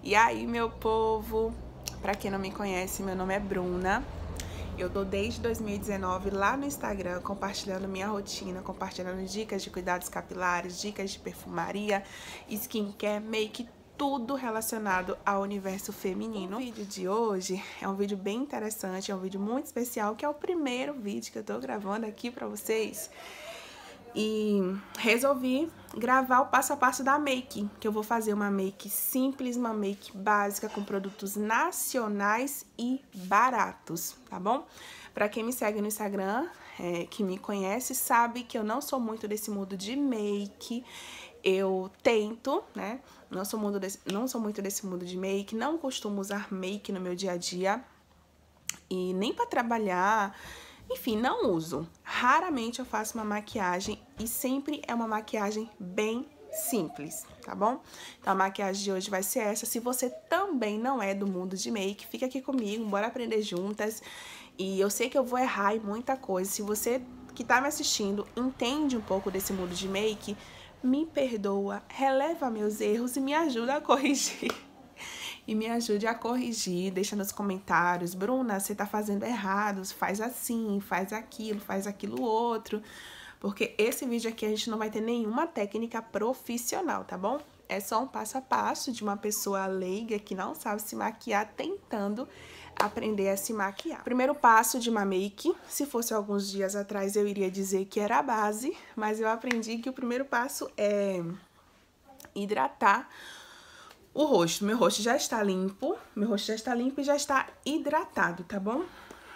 E aí, meu povo, pra quem não me conhece, meu nome é Bruna. Eu tô desde 2019 lá no Instagram compartilhando minha rotina, compartilhando dicas de cuidados capilares, dicas de perfumaria, skincare, make, tudo relacionado ao universo feminino. O vídeo de hoje é um vídeo bem interessante, é um vídeo muito especial, que é o primeiro vídeo que eu tô gravando aqui pra vocês. E resolvi gravar o passo a passo da make, que eu vou fazer uma make simples, uma make básica com produtos nacionais e baratos, tá bom? Pra quem me segue no Instagram, que me conhece, sabe que eu não sou muito desse mundo de make. Eu tento, né? Não sou muito desse mundo de make, não costumo usar make no meu dia a dia. E nem pra trabalhar, enfim, não uso. Raramente eu faço uma maquiagem e sempre é uma maquiagem bem simples, tá bom? Então a maquiagem de hoje vai ser essa. Se você também não é do mundo de make, fica aqui comigo, bora aprender juntas. E eu sei que eu vou errar em muita coisa. Se você que tá me assistindo entende um pouco desse mundo de make, me perdoa, releva meus erros e me ajuda a corrigir. E me ajude a corrigir, deixa nos comentários, Bruna, você tá fazendo errado, faz assim, faz aquilo outro. Porque esse vídeo aqui a gente não vai ter nenhuma técnica profissional, tá bom? É só um passo a passo de uma pessoa leiga que não sabe se maquiar, tentando aprender a se maquiar. Primeiro passo de uma make, se fosse alguns dias atrás eu iria dizer que era a base, mas eu aprendi que o primeiro passo é hidratar o rosto. Meu rosto já está limpo, e já está hidratado, tá bom?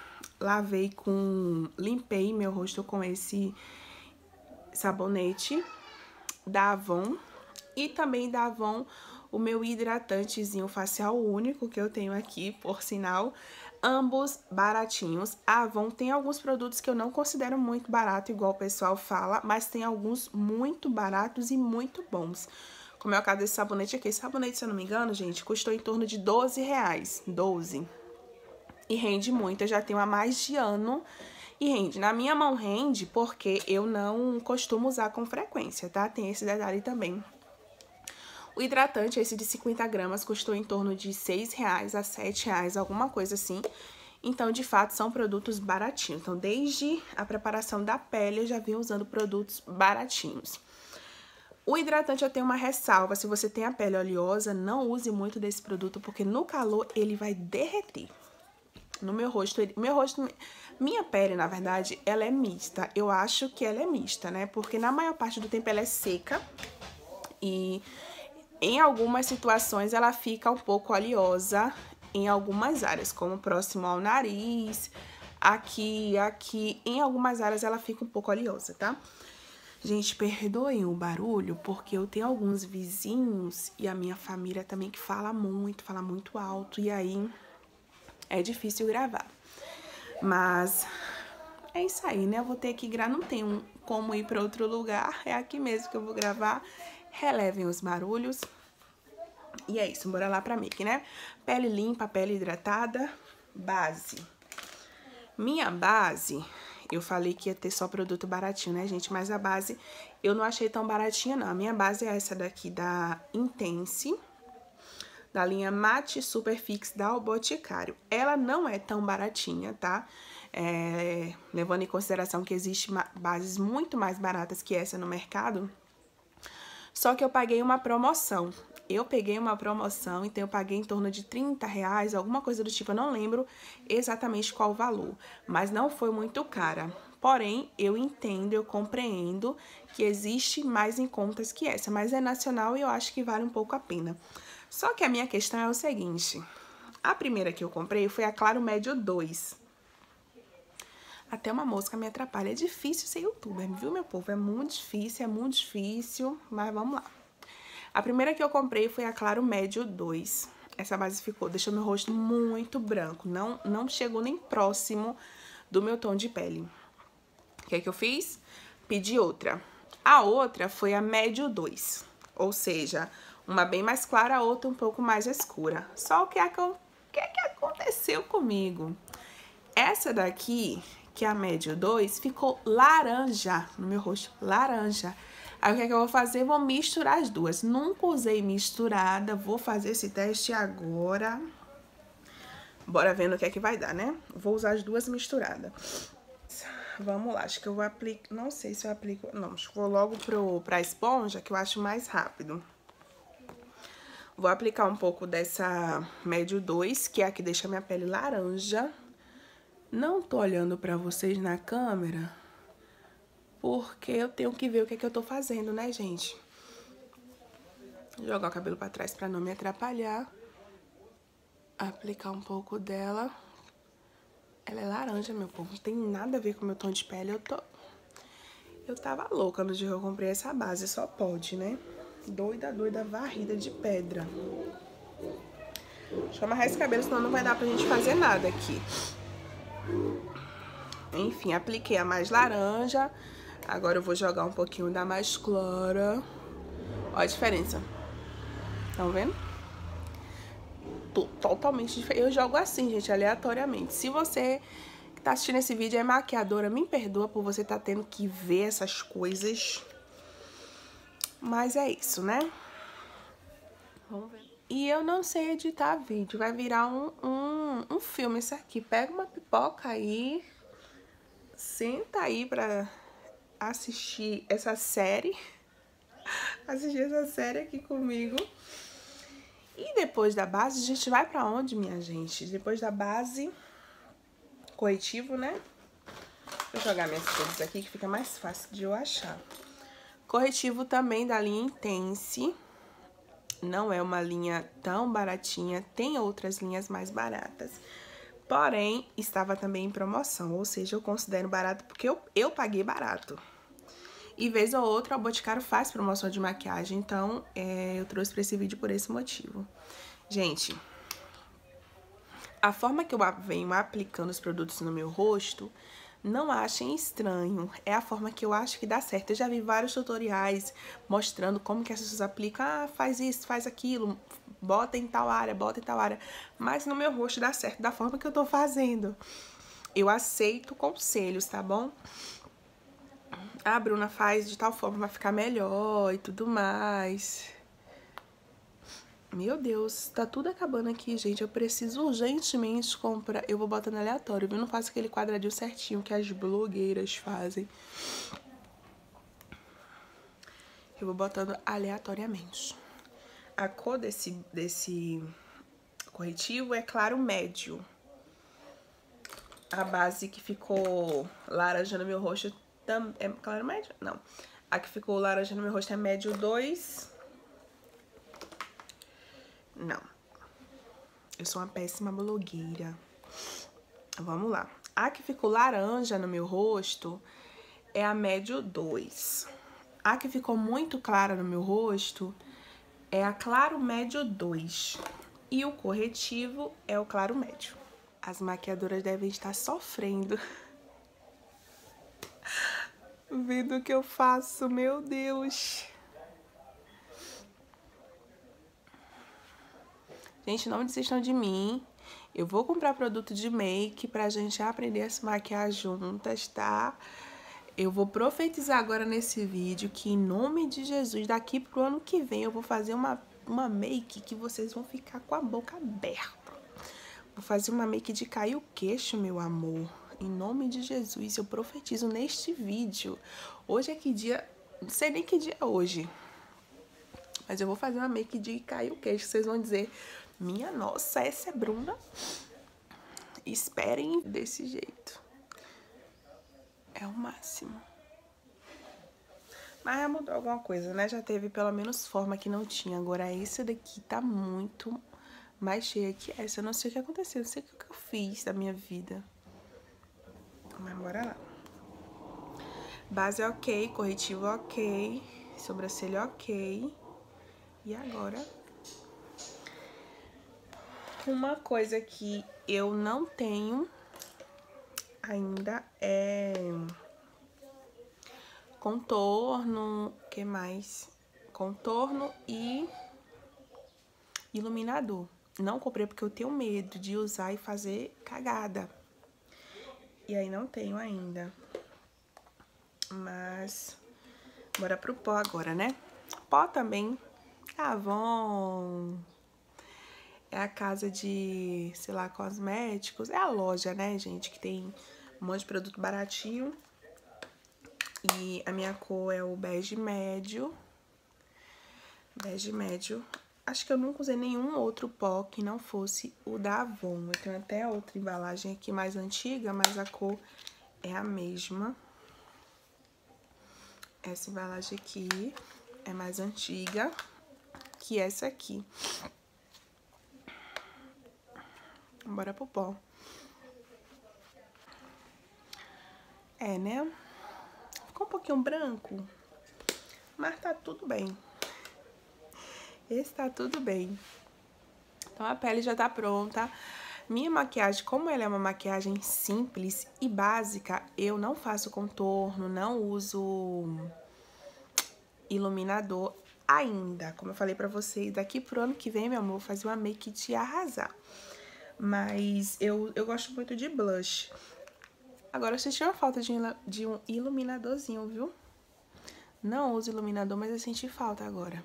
Limpei meu rosto com esse sabonete da Avon e também da Avon o meu hidratantezinho facial único que eu tenho aqui, por sinal, ambos baratinhos. A Avon tem alguns produtos que eu não considero muito barato, igual o pessoal fala, mas tem alguns muito baratos e muito bons. Como é o caso desse sabonete aqui. Esse sabonete, se eu não me engano, gente, custou em torno de R$12. 12. E rende muito. Eu já tenho há mais de ano e rende. Na minha mão rende porque eu não costumo usar com frequência, tá? Tem esse detalhe também. O hidratante, esse de 50 gramas, custou em torno de R$6 a R$7, alguma coisa assim. Então, de fato, são produtos baratinhos. Então, desde a preparação da pele, eu já vim usando produtos baratinhos. O hidratante eu tenho uma ressalva, se você tem a pele oleosa, não use muito desse produto, porque no calor ele vai derreter. No meu rosto, minha pele, na verdade, ela é mista. Eu acho que ela é mista, né? Porque na maior parte do tempo ela é seca e em algumas situações ela fica um pouco oleosa em algumas áreas, como próximo ao nariz, aqui, em algumas áreas ela fica um pouco oleosa, tá? Gente, perdoem o barulho, porque eu tenho alguns vizinhos e a minha família também que fala muito alto, e aí é difícil gravar. Mas é isso aí, né? Eu vou ter que gravar, não tenho como ir para outro lugar, é aqui mesmo que eu vou gravar. Relevem os barulhos. E é isso, bora lá pra make, né? Pele limpa, pele hidratada, base. Minha base... Eu falei que ia ter só produto baratinho, né, gente? Mas a base eu não achei tão baratinha, não. A minha base é essa daqui da Intense, da linha Matte Super Fix da O Boticário. Ela não é tão baratinha, tá? Levando em consideração que existem bases muito mais baratas que essa no mercado. Só que eu paguei uma promoção. Eu peguei uma promoção, então eu paguei em torno de R$30, alguma coisa do tipo, eu não lembro exatamente qual o valor, mas não foi muito cara. Porém, eu entendo, eu compreendo que existe mais em contas que essa, mas é nacional e eu acho que vale um pouco a pena. Só que a minha questão é o seguinte, a primeira que eu comprei foi a Claro Médio 2. Até uma mosca me atrapalha, é difícil ser youtuber, viu, meu povo? É muito difícil, mas vamos lá. A primeira que eu comprei foi a Claro Médio 2. Essa base deixou meu rosto muito branco, não chegou nem próximo do meu tom de pele. O que é que eu fiz? Pedi outra. A outra foi a Médio 2, ou seja, uma bem mais clara, a outra um pouco mais escura. Só o que aconteceu comigo? Essa daqui, que é a Médio 2, ficou laranja no meu rosto, laranja. Aí o que é que eu vou fazer? Vou misturar as duas. Nunca usei misturada, vou fazer esse teste agora. Bora ver no que é que vai dar, né? Vou usar as duas misturadas. Vamos lá, acho que eu vou aplicar... Não sei se eu aplico... Não, acho que vou logo pra esponja, que eu acho mais rápido. Vou aplicar um pouco dessa médio 2, que é a que deixa minha pele laranja. Não tô olhando pra vocês na câmera, porque eu tenho que ver o que é que eu tô fazendo, né, gente? Jogar o cabelo pra trás pra não me atrapalhar. Aplicar um pouco dela. Ela é laranja, meu povo. Não tem nada a ver com o meu tom de pele. Eu tava louca no dia que eu comprei essa base. Só pode, né? Doida, doida, varrida de pedra. Deixa eu amarrar esse cabelo, senão não vai dar pra gente fazer nada aqui. Enfim, apliquei a mais laranja. Agora eu vou jogar um pouquinho da mais clara. Olha a diferença. Estão vendo? Totalmente diferente. Eu jogo assim, gente, aleatoriamente. Se você que tá assistindo esse vídeo é maquiadora, me perdoa por você tá tendo que ver essas coisas. Mas é isso, né? Vamos ver. E eu não sei editar vídeo. Vai virar um filme isso aqui. Pega uma pipoca aí. Senta aí pra assistir essa série. Assistir essa série aqui comigo. E depois da base, a gente vai pra onde, minha gente? Depois da base, corretivo, né? Deixa eu jogar minhas cores aqui, que fica mais fácil de eu achar. Corretivo também da linha Intense. Não é uma linha tão baratinha, tem outras linhas mais baratas. Porém, estava também em promoção, ou seja, eu considero barato porque eu paguei barato. E vez ou outra, o Boticário faz promoção de maquiagem, então eu trouxe pra esse vídeo por esse motivo. Gente, a forma que eu venho aplicando os produtos no meu rosto, não achem estranho, é a forma que eu acho que dá certo. Eu já vi vários tutoriais mostrando como que as pessoas aplicam, faz isso, faz aquilo, bota em tal área, bota em tal área. Mas no meu rosto dá certo da forma que eu tô fazendo. Eu aceito conselhos, tá bom? A Bruna faz de tal forma vai ficar melhor e tudo mais. Meu Deus, tá tudo acabando aqui, gente. Eu preciso urgentemente comprar. Eu vou botando aleatório, viu? Não faço aquele quadradinho certinho que as blogueiras fazem. Eu vou botando aleatoriamente. A cor desse corretivo é claro médio. A base que ficou laranja no meu rosto é claro médio? Não. A que ficou laranja no meu rosto é médio 2. Não. Eu sou uma péssima blogueira. Vamos lá. A que ficou laranja no meu rosto é a médio 2. A que ficou muito clara no meu rosto é a claro médio 2. E o corretivo é o claro médio. As maquiadoras devem estar sofrendo. Vendo o que eu faço, meu Deus. Gente, não desistam de mim. Eu vou comprar produto de make pra gente aprender a se maquiar juntas, tá? Eu vou profetizar agora nesse vídeo que, em nome de Jesus, daqui pro ano que vem, eu vou fazer uma make que vocês vão ficar com a boca aberta. Vou fazer uma make de cair o queixo, meu amor. Em nome de Jesus, eu profetizo neste vídeo. Hoje é que dia... Não sei nem que dia é hoje. Mas eu vou fazer uma make de cair o queixo. Vocês vão dizer... Minha nossa, essa é Bruna. Esperem desse jeito. É o máximo. Mas já mudou alguma coisa, né? Já teve pelo menos forma que não tinha. Agora esse daqui tá muito mais cheia que essa. Eu não sei o que aconteceu, não sei o que eu fiz da minha vida. Mas bora lá. Base ok, corretivo ok, sobrancelha ok. E agora... Uma coisa que eu não tenho ainda é contorno, o que mais? Contorno e iluminador. Não comprei porque eu tenho medo de usar e fazer cagada. E aí não tenho ainda. Mas Bora pro pó agora, né? Pó também, Avon. É a casa de, sei lá, cosméticos. É a loja, né, gente, que tem um monte de produto baratinho. E a minha cor é o bege médio. Bege médio. Acho que eu nunca usei nenhum outro pó que não fosse o da Avon. Eu tenho até outra embalagem aqui mais antiga, mas a cor é a mesma. Essa embalagem aqui é mais antiga que essa aqui. Bora pro pó. É, né? Ficou um pouquinho branco, mas tá tudo bem. Esse tá tudo bem. Então, a pele já tá pronta. Minha maquiagem, como ela é uma maquiagem simples e básica, eu não faço contorno, não uso iluminador ainda. Como eu falei pra vocês, daqui pro ano que vem, meu amor, eu vou fazer uma make de arrasar. Mas eu gosto muito de blush. Agora, eu senti uma falta de um iluminadorzinho, viu? Não uso iluminador, mas eu senti falta agora.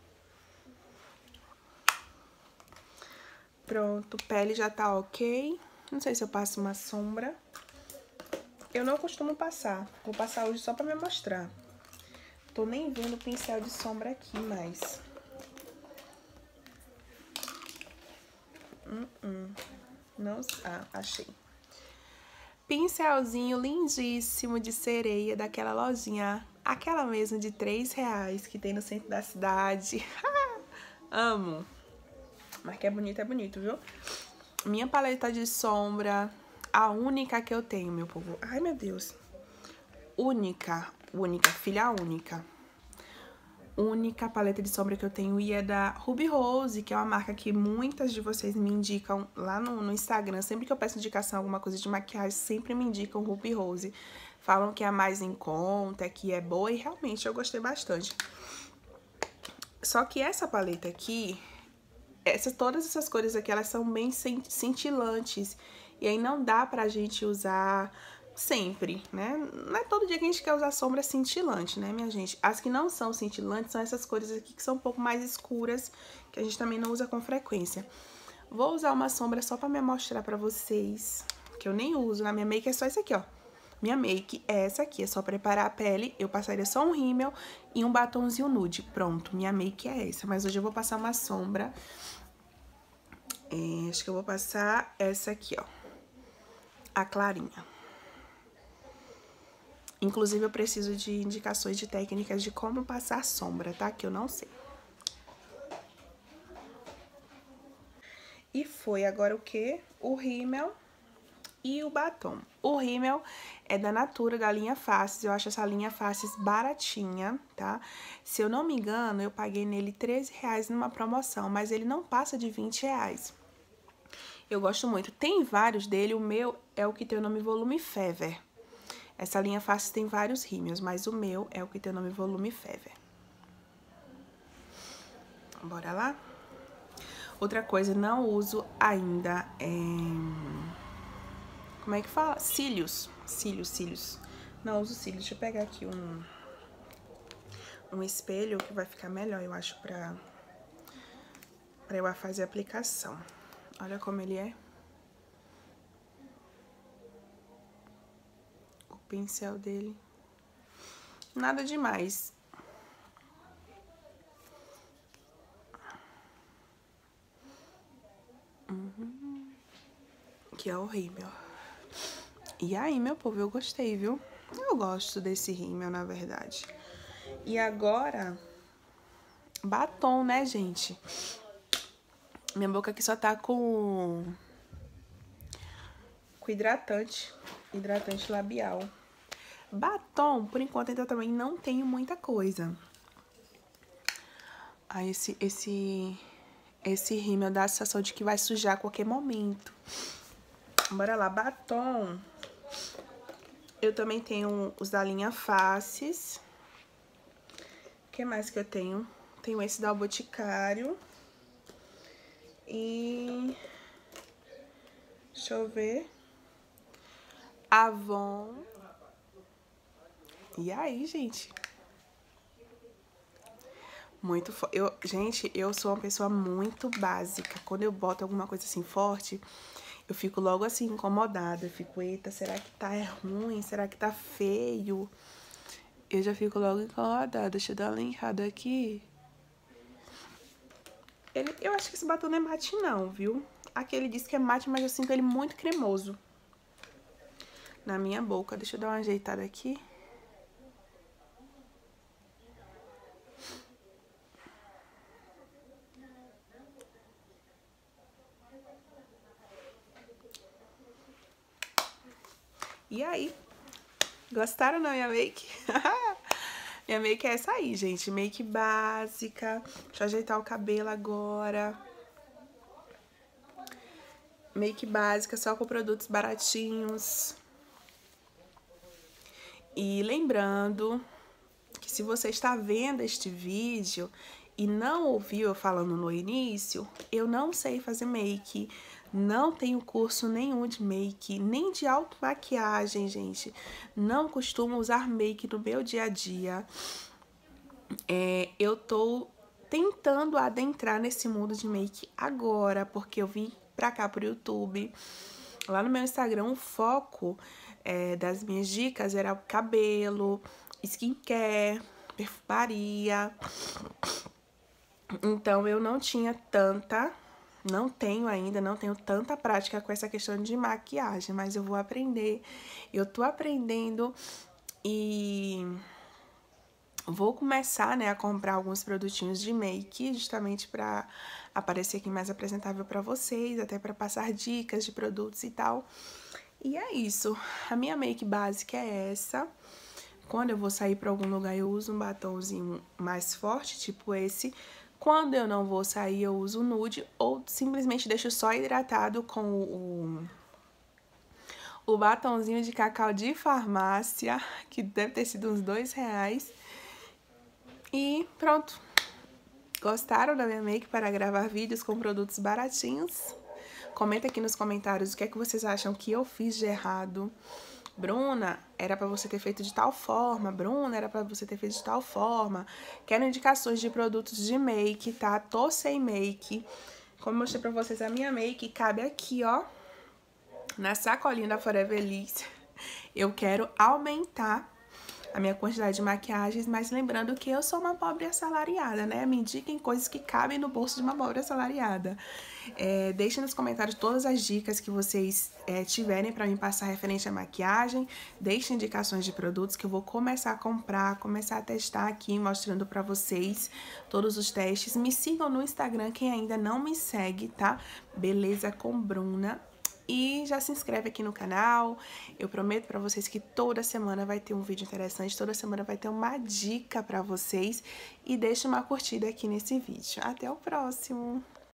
Pronto, pele já tá ok. Não sei se eu passo uma sombra. Eu não costumo passar. Vou passar hoje só pra me mostrar. Tô nem vendo o pincel de sombra aqui mais. Não, achei. Pincelzinho lindíssimo de sereia daquela lojinha. Aquela mesmo de R$3 que tem no centro da cidade. Amo. Mas que é bonito, viu? Minha paleta de sombra, a única que eu tenho, meu povo. Ai, meu Deus. Única, filha única. Única paleta de sombra que eu tenho e é da Ruby Rose, que é uma marca que muitas de vocês me indicam lá no Instagram. Sempre que eu peço indicação, alguma coisa de maquiagem, sempre me indicam Ruby Rose. Falam que é a mais em conta, que é boa e realmente eu gostei bastante. Só que essa paleta aqui, todas essas cores aqui, elas são bem cintilantes. E aí não dá pra gente usar sempre, né? Não é todo dia que a gente quer usar sombra cintilante, né, minha gente? As que não são cintilantes são essas cores aqui que são um pouco mais escuras, que a gente também não usa com frequência. Vou usar uma sombra só pra me mostrar pra vocês, que eu nem uso. Na minha make é só esse aqui, ó. Minha make é essa aqui, é só preparar a pele. Eu passaria só um rímel e um batonzinho nude. Pronto, minha make é essa. Mas hoje eu vou passar uma sombra. Acho que eu vou passar essa aqui, ó. A clarinha. Inclusive, eu preciso de indicações de técnicas de como passar sombra, tá? Que eu não sei. E foi agora o quê? O rímel e o batom. O rímel é da Natura, da linha Faces. Eu acho essa linha Faces baratinha, tá? Se eu não me engano, eu paguei nele R$13 numa promoção, mas ele não passa de R$20. Eu gosto muito. Tem vários dele, o meu é o que tem o nome Volume Fever. Essa linha Faces tem vários rímels, mas o meu é o que tem o nome Volume Fever. Bora lá? Outra coisa, não uso ainda, como é que fala? Cílios. Cílios. Não uso cílios. Deixa eu pegar aqui um espelho que vai ficar melhor, eu acho, pra eu fazer a aplicação. Olha como ele é. O pincel dele. Nada demais. Que é o rímel. E aí, meu povo, eu gostei, viu? Eu gosto desse rímel, na verdade. E agora, batom, né, gente? Minha boca aqui só tá com hidratante labial. Batom, por enquanto, ainda também não tenho muita coisa. Aí, esse rímel dá a sensação de que vai sujar a qualquer momento. Bora lá, batom. Eu também tenho os da linha Faces. O que mais que eu tenho? Tenho esse da Boticário. E... deixa eu ver. Avon. E aí, gente? muito forte. Gente, eu sou uma pessoa muito básica. Quando eu boto alguma coisa assim forte, eu fico logo assim incomodada. Eu fico, eita, será que tá ruim? Será que tá feio? Eu já fico logo incomodada. Deixa eu dar uma linkada aqui. Eu acho que esse batom não é mate não, viu? Aqui ele diz que é mate, mas eu sinto ele muito cremoso na minha boca. Deixa eu dar uma ajeitada aqui. E aí? Gostaram da minha make? Minha make é essa aí, gente. Make básica. Deixa eu ajeitar o cabelo agora. Make básica, só com produtos baratinhos. E lembrando que se você está vendo este vídeo e não ouviu eu falando no início, eu não sei fazer make, não tenho curso nenhum de make, nem de automaquiagem, gente. Não costumo usar make no meu dia a dia. Eu tô tentando adentrar nesse mundo de make agora, porque eu vim pra cá pro YouTube. Lá no meu Instagram, o foco das minhas dicas era o cabelo, skincare, perfumaria. Então, eu não tinha tanta, não tenho ainda, não tenho tanta prática com essa questão de maquiagem, mas eu vou aprender. Eu tô aprendendo e vou começar, né, a comprar alguns produtinhos de make, justamente pra aparecer aqui mais apresentável pra vocês, até pra passar dicas de produtos e tal. E é isso, a minha make básica é essa. Quando eu vou sair pra algum lugar, eu uso um batomzinho mais forte, tipo esse. Quando eu não vou sair, eu uso nude ou simplesmente deixo só hidratado com o batonzinho de cacau de farmácia, que deve ter sido uns R$2. E pronto. Gostaram da minha make para gravar vídeos com produtos baratinhos? Comenta aqui nos comentários o que é que vocês acham que eu fiz de errado. Bruna, era pra você ter feito de tal forma. Bruna, era pra você ter feito de tal forma. Quero indicações de produtos de make, tá? Tô sem make. Como eu mostrei pra vocês, a minha make cabe aqui, ó, na sacolinha da Forever Elixir. Eu quero aumentar a minha quantidade de maquiagens, mas lembrando que eu sou uma pobre assalariada, né? Me indiquem coisas que cabem no bolso de uma pobre assalariada. Deixem nos comentários todas as dicas que vocês tiverem pra me passar referente à maquiagem. Deixem indicações de produtos que eu vou começar a comprar, começar a testar aqui, mostrando pra vocês todos os testes. Me sigam no Instagram, quem ainda não me segue, tá? Beleza com Bruna. E já se inscreve aqui no canal. Eu prometo pra vocês que toda semana vai ter um vídeo interessante, toda semana vai ter uma dica pra vocês. E deixa uma curtida aqui nesse vídeo. Até o próximo!